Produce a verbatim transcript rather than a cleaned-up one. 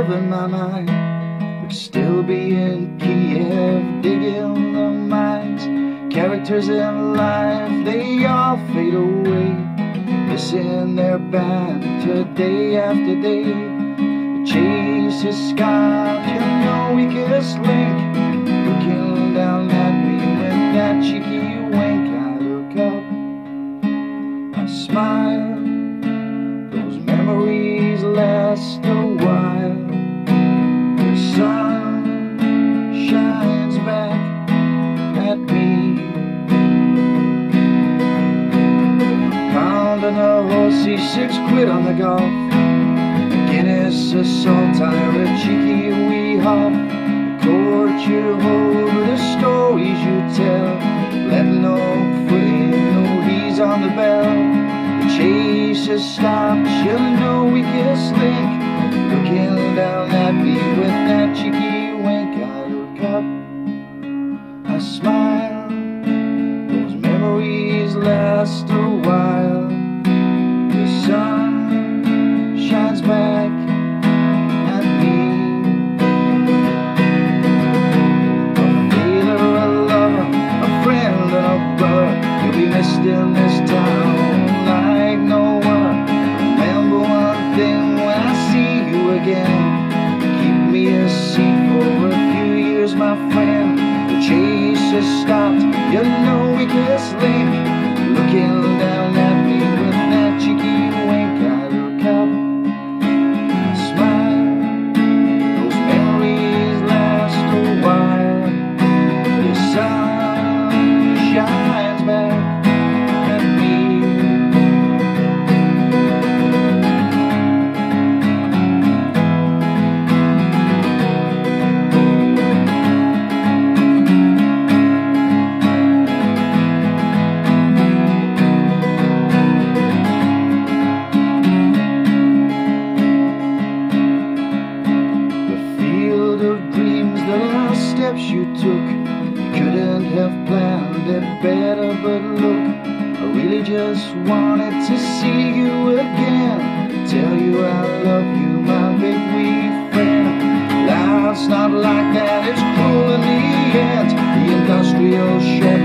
in my mind would still be in Kiev, digging the mines. Characters in life, they all fade away, missing their band day after day. The chase is stopped, you know, weakest link, looking down at me with that cheeky wink. I look up, I smile, those memories last a while. The sun shines back at me, pounding a horsey, six quid on the golf, Guinness, a saltire, a cheeky wee hop. The court you hold, the stories you tell, let no footing, no he's on the bell. The chase has stopped, you know, weakest link, looking down at me with that cheeky wink. I look up, I smile, those memories last a while. The sun shines back at me. A failure, a lover, a friend and a brother, you'll be missed in this town like no other. Remember one thing when I see you again, keep me a seat for a few years, my friend. The chase has stopped, you know, weakest link, looking down at me with that cheeky wink. I look up, I smile, those memories last a while. The sun shines back at me. Steps you took, you couldn't have planned it better, but look, I really just wanted to see you again, tell you I love you, my big wee friend. Life's not like that, it's cruel in the end, the industrial shit